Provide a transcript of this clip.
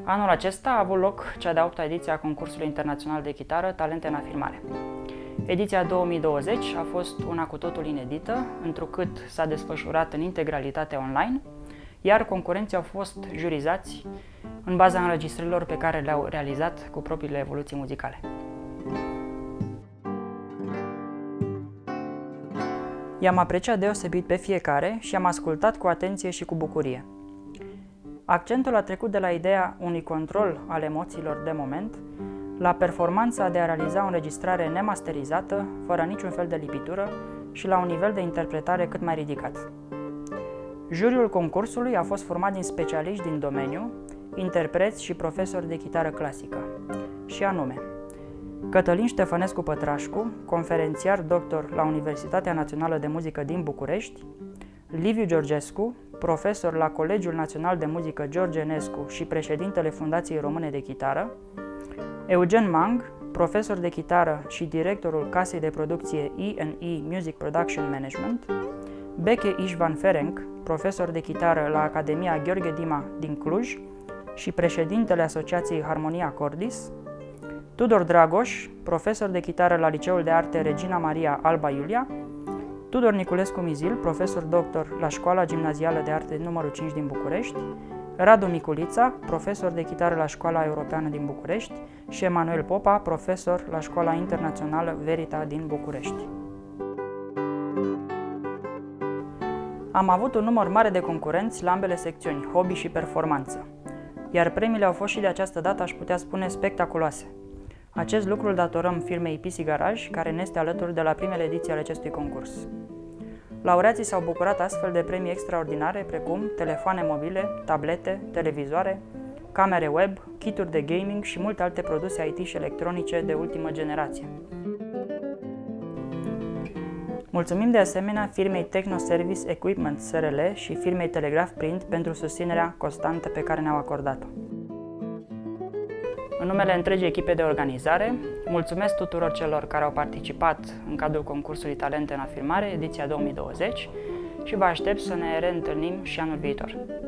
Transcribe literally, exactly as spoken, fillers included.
Anul acesta a avut loc cea de-a opta ediție a concursului internațional de chitară Talente în afirmare. Ediția două mii douăzeci a fost una cu totul inedită, întrucât s-a desfășurat în integralitate online, iar concurenții au fost jurizați în baza înregistrărilor pe care le-au realizat cu propriile evoluții muzicale. I-am apreciat deosebit pe fiecare și am ascultat cu atenție și cu bucurie. Accentul a trecut de la ideea unui control al emoțiilor de moment la performanța de a realiza o înregistrare nemasterizată, fără niciun fel de lipitură și la un nivel de interpretare cât mai ridicat. Juriul concursului a fost format din specialiști din domeniu, interpreți și profesori de chitară clasică, și anume Cătălin Ștefănescu Pătrașcu, conferențiar doctor la Universitatea Națională de Muzică din București, Liviu Georgescu, profesor la Colegiul Național de Muzică George Enescu și președintele Fundației Române de Chitară, Eugen Mang, profesor de chitară și directorul casei de producție E and E Music Production Management, Beke Ișvan Ferenc, profesor de chitară la Academia Gheorghe Dima din Cluj și președintele Asociației Harmonia Cordis, Tudor Dragoș, profesor de chitară la Liceul de Arte Regina Maria Alba Iulia, Tudor Niculescu Mizil, profesor doctor la Școala Gimnazială de Arte numărul cinci din București, Radu Miculița, profesor de chitară la Școala Europeană din București și Emanuel Popa, profesor la Școala Internațională Verita din București. Am avut un număr mare de concurenți la ambele secțiuni, hobby și performanță, iar premiile au fost și de această dată, aș putea spune, spectaculoase. Acest lucru îl datorăm firmei P C Garage, care ne este alături de la primele ediții ale acestui concurs. Laureații s-au bucurat astfel de premii extraordinare, precum telefoane mobile, tablete, televizoare, camere web, kituri de gaming și multe alte produse I T și electronice de ultimă generație. Mulțumim de asemenea firmei Techno Service Equipment S R L și firmei Telegraph Print pentru susținerea constantă pe care ne-au acordat-o. În numele întregii echipe de organizare, mulțumesc tuturor celor care au participat în cadrul concursului Talente în afirmare, ediția două mii douăzeci, și vă aștept să ne reîntâlnim și anul viitor.